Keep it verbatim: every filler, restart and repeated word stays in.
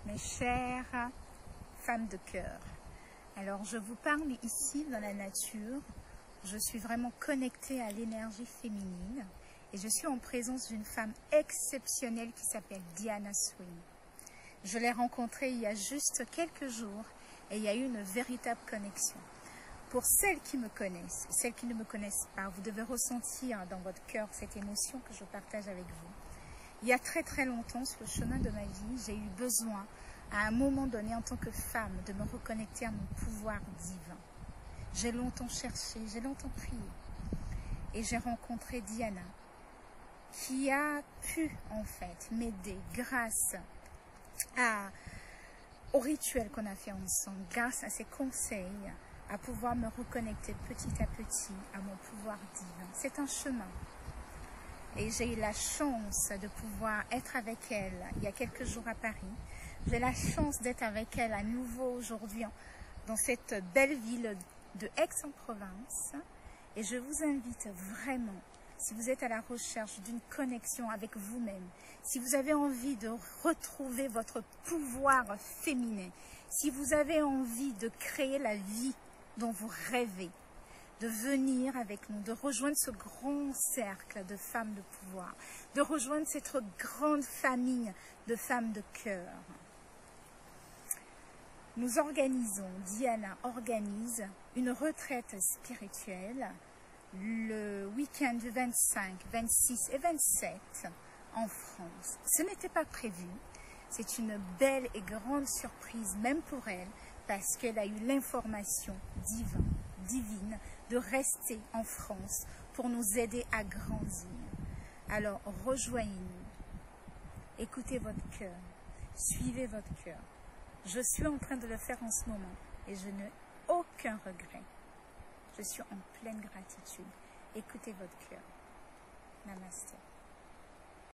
mes chères femmes de cœur. Alors, je vous parle ici dans la nature. Je suis vraiment connectée à l'énergie féminine et je suis en présence d'une femme exceptionnelle qui s'appelle Diana Swing. Je l'ai rencontrée il y a juste quelques jours et il y a eu une véritable connexion. Pour celles qui me connaissent, celles qui ne me connaissent pas, vous devez ressentir dans votre cœur cette émotion que je partage avec vous. Il y a très très longtemps, sur le chemin de ma vie, j'ai eu besoin, à un moment donné, en tant que femme, de me reconnecter à mon pouvoir divin. J'ai longtemps cherché, j'ai longtemps prié. Et j'ai rencontré Diana, qui a pu, en fait, m'aider grâce à, au rituel qu'on a fait ensemble, grâce à ses conseils, à pouvoir me reconnecter petit à petit à mon pouvoir divin. C'est un chemin. Et j'ai eu la chance de pouvoir être avec elle il y a quelques jours à Paris. J'ai la chance d'être avec elle à nouveau aujourd'hui dans cette belle ville de Aix-en-Provence. Et je vous invite vraiment, si vous êtes à la recherche d'une connexion avec vous-même, si vous avez envie de retrouver votre pouvoir féminin, si vous avez envie de créer la vie dont vous rêvez, de venir avec nous, de rejoindre ce grand cercle de femmes de pouvoir, de rejoindre cette grande famille de femmes de cœur. Nous organisons, Diana organise une retraite spirituelle le week-end du vingt-cinq, vingt-six et vingt-sept en France. Ce n'était pas prévu. C'est une belle et grande surprise, même pour elle, parce qu'elle a eu l'information divine, divine de rester en France pour nous aider à grandir. Alors, rejoignez-nous. Écoutez votre cœur. Suivez votre cœur. Je suis en train de le faire en ce moment et je n'ai aucun regret. Je suis en pleine gratitude. Écoutez votre cœur. Namasté.